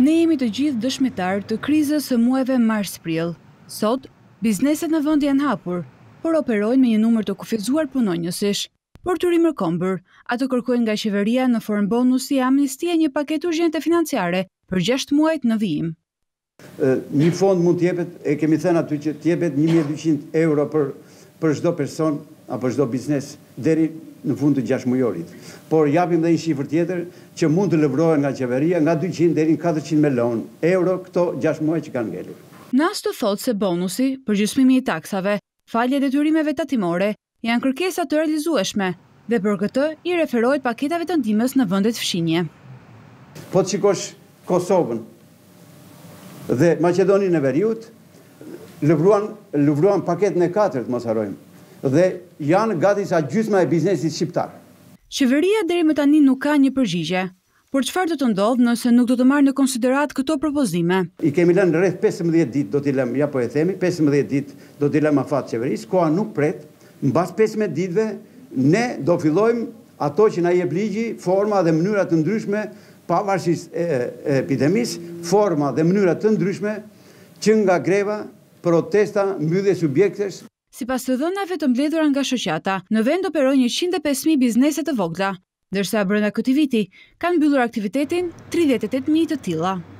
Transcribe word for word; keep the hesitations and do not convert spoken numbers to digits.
Ne jemi të gjithë dëshmitar të krizës së muajve mars-prill. Sot, bizneset në vend janë hapur, por operojnë me një numër të kufizuar punonjësish. Por të rimërkombër, ato kërkojnë nga qeveria në formë bonusi amnistie një paketë urgjente financiare për gjashtë muajt në vijim. Një fond mund t'jepet, e kemi thënë aty që t'jepet një mijë e dyqind euro për për çdo person apo çdo biznes deri në fund të gjashtë mujorit. Por japim dhe një shifër tjetër që mund të lëvrohen nga qeveria nga dyqind deri në katërqind milionë euro këto gjashtë muaj që kanë ngelur. Nas të thotë se bonusi, përgjysmimi i taksave, falja e detyrimeve tatimore janë kërkesa të realizueshme dhe për këtë i referohet paketave të ndihmës në vendet fshinje. Po të shikosh Kosovën dhe Maqedoninë e Veriut, lëvruan lëvruan paketën e katërt, mos harrojmë. Dhe janë gati sa gjysma e biznesit shqiptar. Qeveria deri më tani nuk ka një përgjigje, por çfarë do të ndodhë nëse nuk do të marrë në konsiderat këto propozime? I kemi lënë rreth pesëmbëdhjetë ditë do t'i lëmë, ja po e themi, pesëmbëdhjetë ditë do t'i lëmë afat qeverisë, koha nuk pret, mbas pesëmbëdhjetë ditëve ne do fillojmë ato që na jep ligji, forma dhe mënyra të ndryshme, pavarësisht e, e epidemisë, forma dhe mënyra të ndryshme që nga greva, protesta, mbyllje subjektesh. Sipas të dhënave të mbledhura nga shoqata, në vend operojnë njëqind e pesë mijë biznese të vogla, ndërsa brenda këtij viti kanë mbyllur aktivitetin tridhjetë e tetë mijë të tilla.